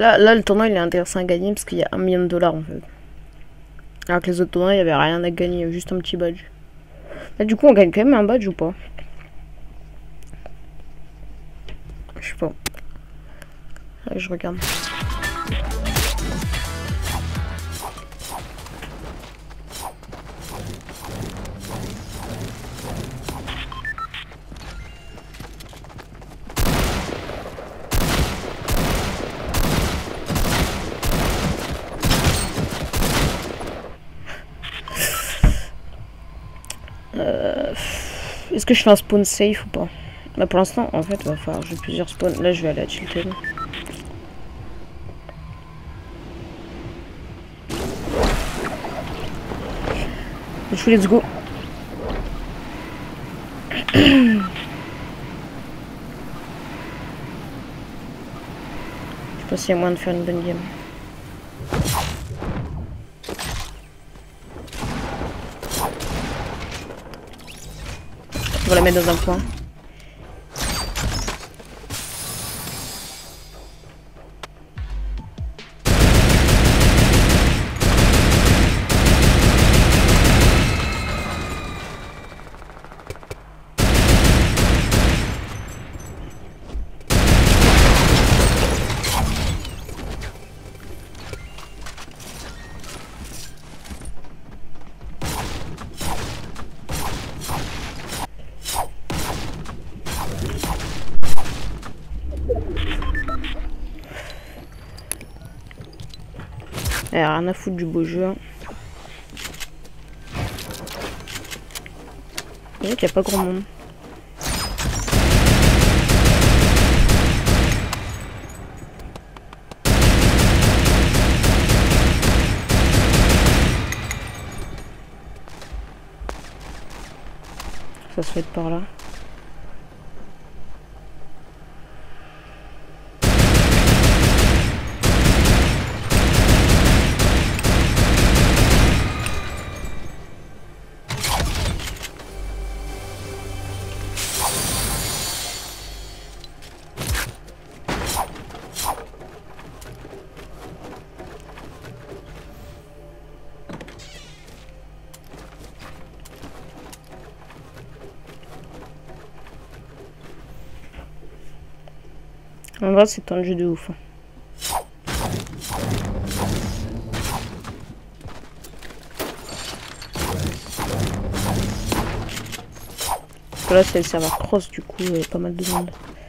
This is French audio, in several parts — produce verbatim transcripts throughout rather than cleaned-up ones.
Là, là, le tournoi il est intéressant à gagner parce qu'il y a un million de dollars en fait. Alors que les autres tournois, il n'y avait rien à gagner, juste un petit badge. Là, du coup, on gagne quand même un badge ou pas? Je sais pas. Là, je regarde. Euh, Est-ce que je fais un spawn safe ou pas? Bah pour l'instant, en fait, il va falloir j'ai plusieurs spawns. Là, je vais aller à Chilton. Let's let's go. Je sais pas s'il y a moyen de faire une bonne game. On va la mettre dans un coin. Eh, rien à foutre du beau jeu. Hein. Il n'y a pas grand monde. Ça se fait par là. En vrai, c'est un jeu de ouf. Parce que là, c'est le serveur cross, du coup, il y a pas mal de monde.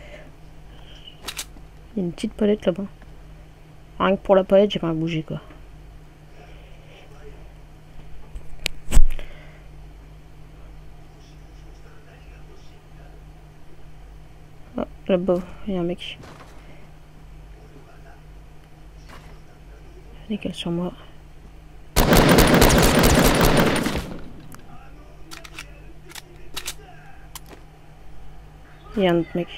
Il y a une petite palette là-bas. Rien que pour la palette, j'ai pas à bouger, quoi. Ah, là-bas, il y a un mec. Nickel sur moi. Il y a un autre mec.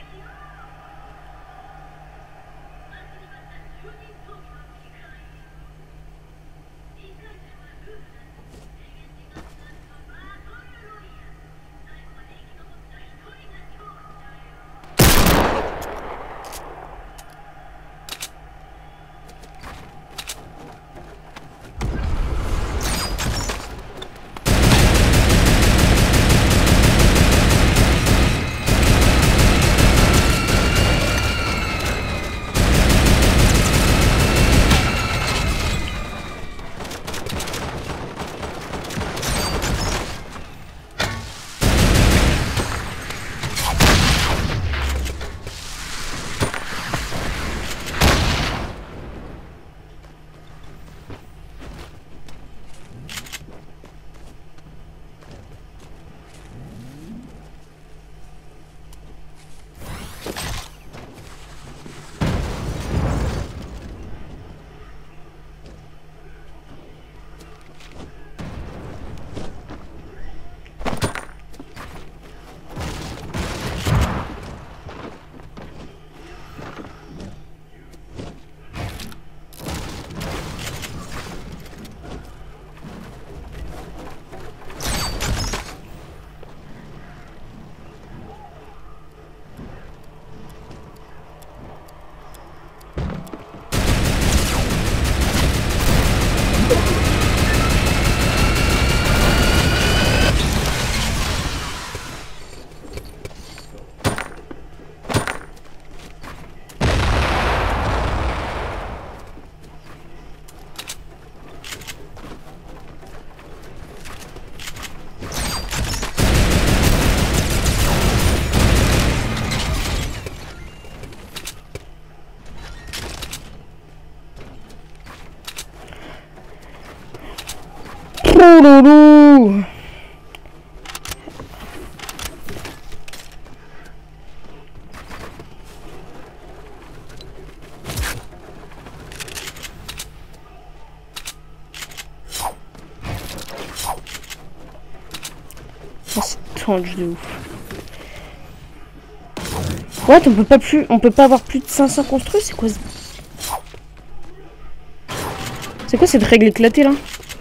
loulou. C'est tendu de ouf. What, on peut pas plus, on peut pas avoir plus de cinq cents construits, c'est quoi ce... C'est quoi cette règle éclatée là?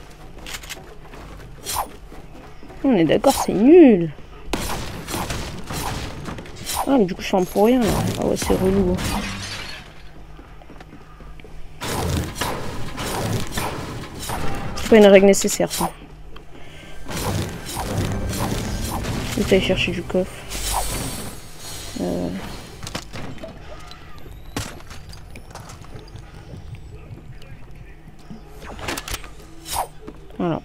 On est d'accord, c'est nul. Ah mais du coup je suis en pour rien là. Ah ouais, c'est relou. Hein. C'est pas une règle nécessaire ça. Je vais aller chercher du coffre. Euh... Voilà.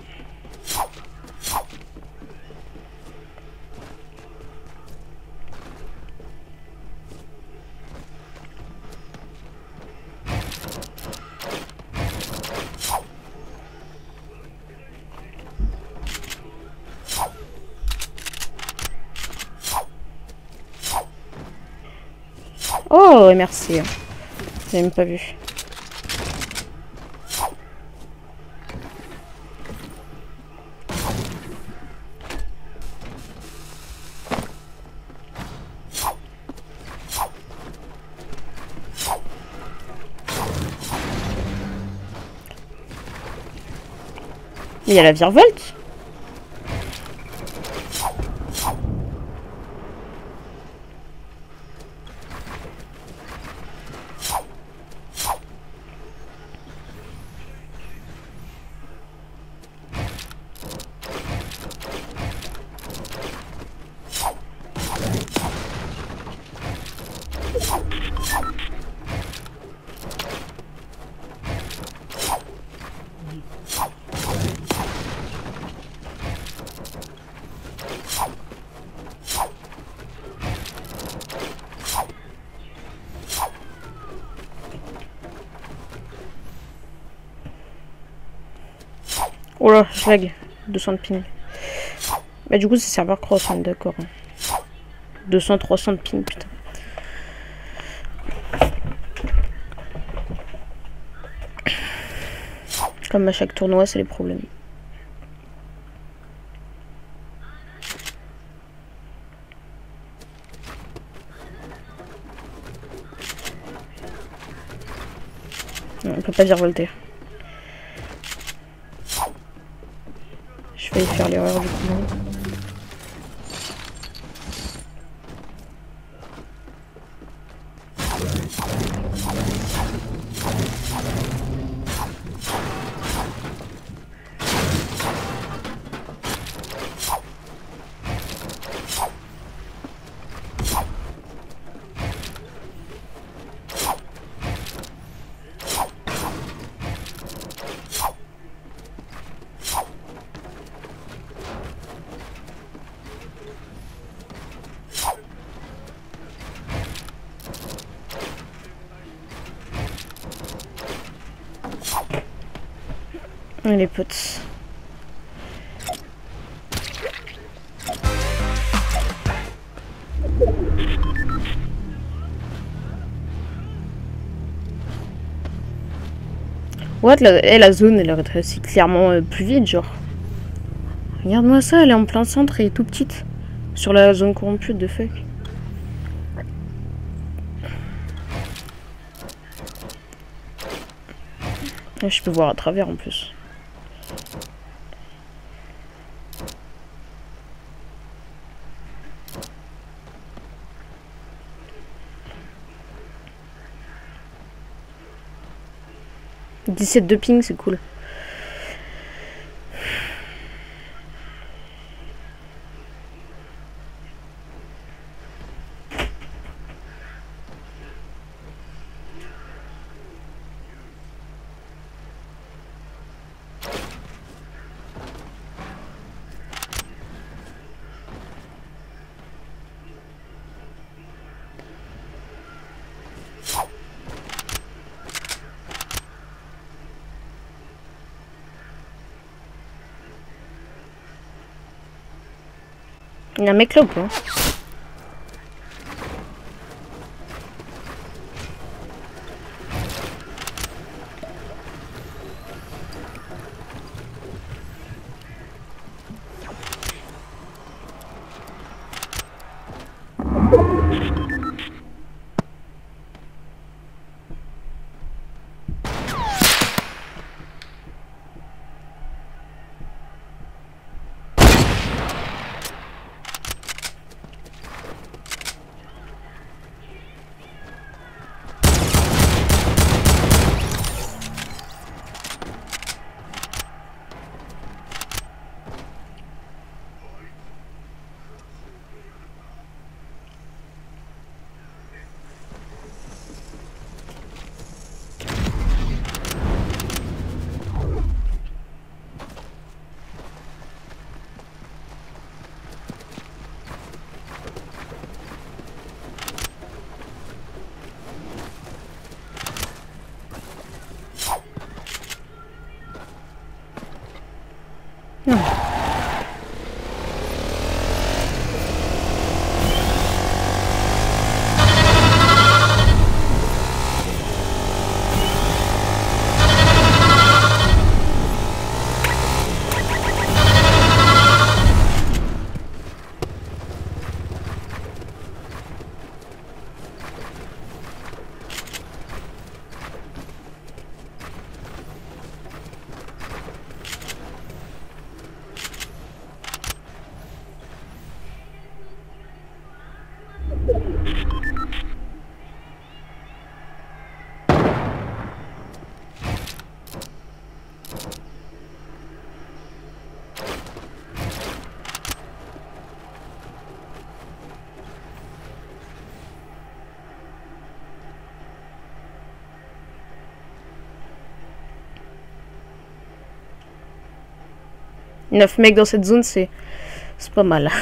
Oh, merci. J'ai même pas vu. Il y a la virevolte. Oh là, je lag. deux cents de ping. Bah du coup c'est serveur cross, on est d'accord. deux cents, trois cents de ping, putain. Comme à chaque tournoi, c'est les problèmes. Non, on peut pas virevolter. Je vais faire l'erreur du coup. Les potes. What, la, eh, la zone elle est clairement euh, plus vide, genre. Regarde-moi ça, elle est en plein centre et tout petite. Sur la zone corrompue de fuck. Et je peux voir à travers en plus. dix-sept de ping, c'est cool. Il y a un mec là ou pas? Non. neuf mecs dans cette zone, c'est c'est pas mal.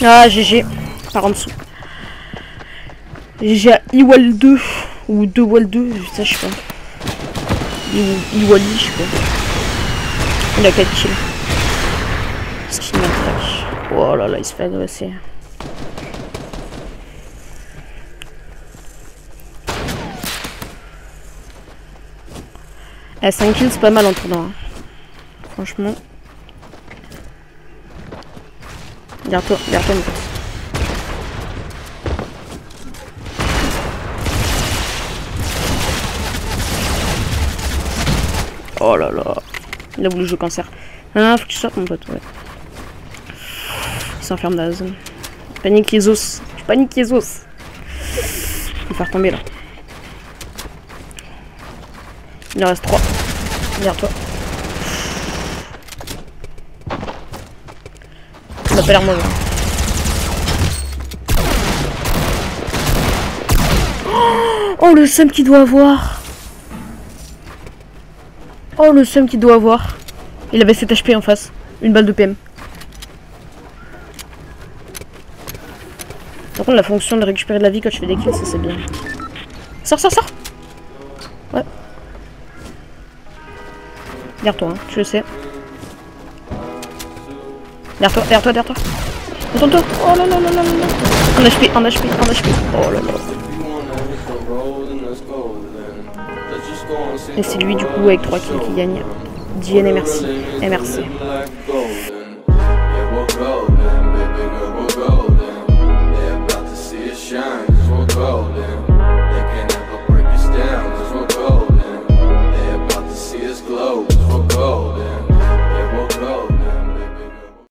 Ah, G G. Par en dessous. G G à Iwal deux. Ou deux Wall deux, ça je sais pas. Iwali, je sais pas. Il a quatre kills. Skin attaque. Oh là là, il se fait agresser. Eh, cinq kills, c'est pas mal en tournoi. Hein. Franchement. Regarde-toi, regarde-toi, mon pote. Oh là là. Il a voulu jouer cancer. Ah, faut que tu sortes, mon pote, ouais. Il s'enferme dans la zone. Je panique les os. Je panique les os. Je vais faire tomber là. Il en reste trois. Regarde-toi. Ça n'a pas l'air mauvais. Oh, le seum qu'il doit avoir. Oh, le seum qu'il doit avoir. Il avait sept H P en face. Une balle de P M. Par contre, la fonction de récupérer de la vie quand je fais des kills, ça c'est bien. Sors, sors, sors. Ouais. Derrière toi, hein, tu le sais. Derrière toi, derrière toi, derrière toi. Retourne-toi. Oh là là là là là. Un H P, un H P, un H P. Oh là là. Et c'est lui du coup avec trois kills qui gagne. D N et merci. Et merci.